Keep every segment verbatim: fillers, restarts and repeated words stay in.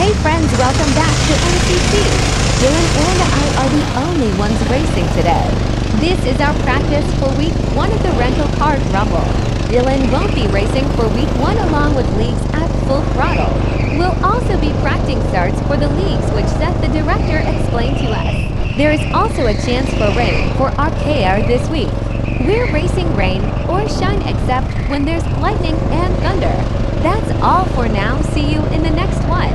Hey friends, welcome back to M C C. Dylan and I are the only ones racing today. This is our practice for week one of the Rental Car Rumble. Dylan won't be racing for week one along with leagues at full throttle. We'll also be practicing starts for the leagues which Seth the director explained to us. There is also a chance for rain for our K R this week. We're racing rain or shine except when there's lightning and thunder. That's all for now. See you in the next one.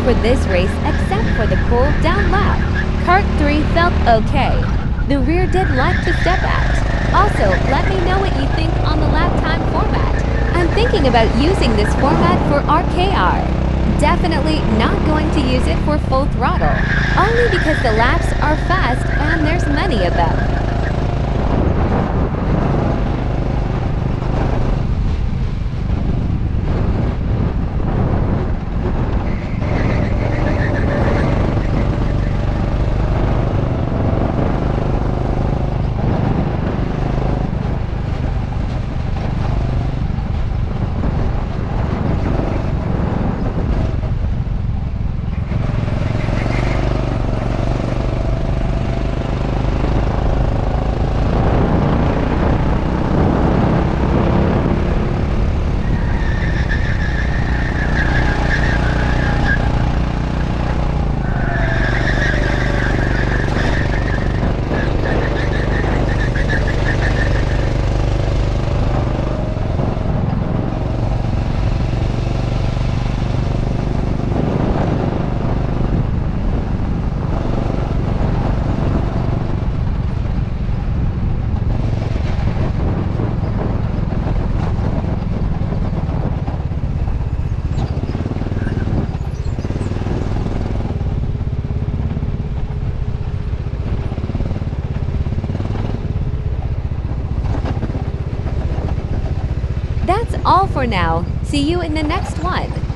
for this race except for the cool down lap. Kart three felt okay. The rear did like to step out. Also, let me know what you think on the lap time format. I'm thinking about using this format for R K R. Definitely not going to use it for full throttle, only because the laps are fast and there's many of them. That's all for now. See you in the next one.